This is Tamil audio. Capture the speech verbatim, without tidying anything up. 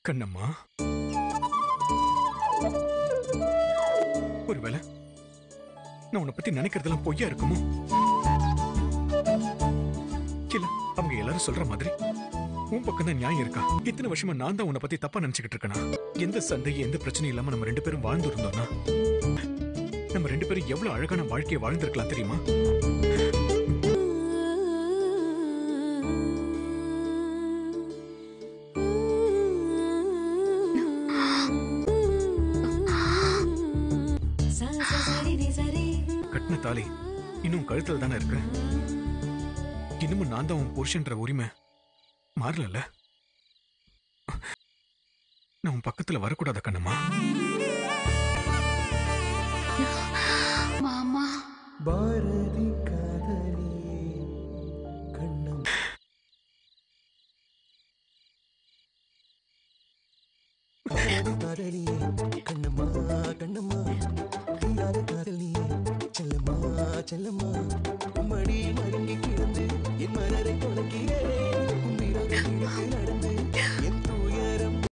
கண்ணம்மா, ஒருவேளை நான் உன்னை பத்தி நினைக்கிறதெல்லாம் பொய்யா இருக்குமோ? இல்ல அவங்க எல்லாரும் சொல்ற மாதிரி உன் பக்கம் தான் நியாயம் இருக்கா? இத்தனை வருஷமா நான் தான் உன்னை பத்தி தப்பா நினைச்சுக்கிட்டு இருக்கேனா? எந்த சண்டையும் எந்த பிரச்சனையும் இல்லாம நம்ம ரெண்டு பேரும் வாழ்ந்து இருந்தோம்னா நம்ம ரெண்டு பேரும் எவ்வளவு அழகான வாழ்க்கையை வாழ்ந்திருக்கலாம் தெரியுமா? கட்டின தாலி இன்னும் கழுத்துல தானே இருக்கு. இன்னமும் நான் தான் உன் புருஷன்ற உரிமை மாறல. நான் உன் பக்கத்துல வரக்கூடாத கண்ணம்மா? மாமா பாரதி காதலி கண்ணம் காதலியே கண்ணம்மா கண்ணம்மா தீராத காதலியே செல்லம்மா செல்லம்மா மடி மருங்கி கிடந்து என் மனதை தொடக்கிறே.